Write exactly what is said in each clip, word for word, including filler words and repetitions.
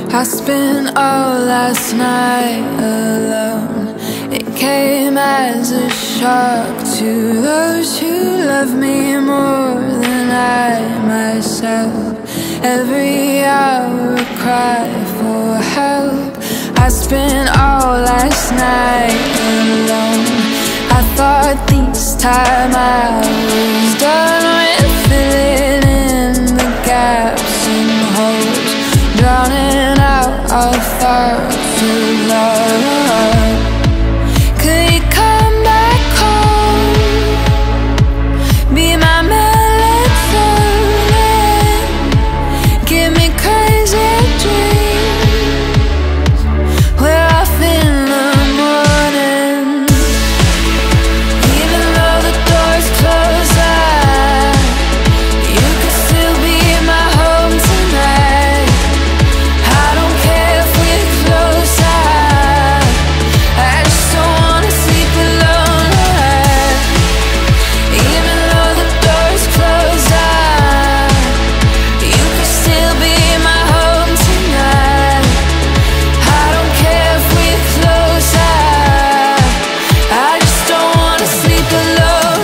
I spent all last night alone. It came as a shock to those who love me more than I myself. Every hour a cry for help. I spent all last night alone. I thought this time I was done with filling in the gaps and holes, drowning out our thoughts of love. Could you come back home? Be my melatonin. Give me crazy dreams. We're off in the morning. Even though the door's closed, I, you could still be in my home tonight. I don't care if we're close, I, I just don't wanna sleep alone. Even though the door's closed, I, you could still be in my home tonight. I don't care if we're close, I, I just don't wanna sleep alone.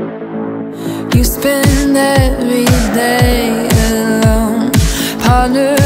You spend every day alone, ponder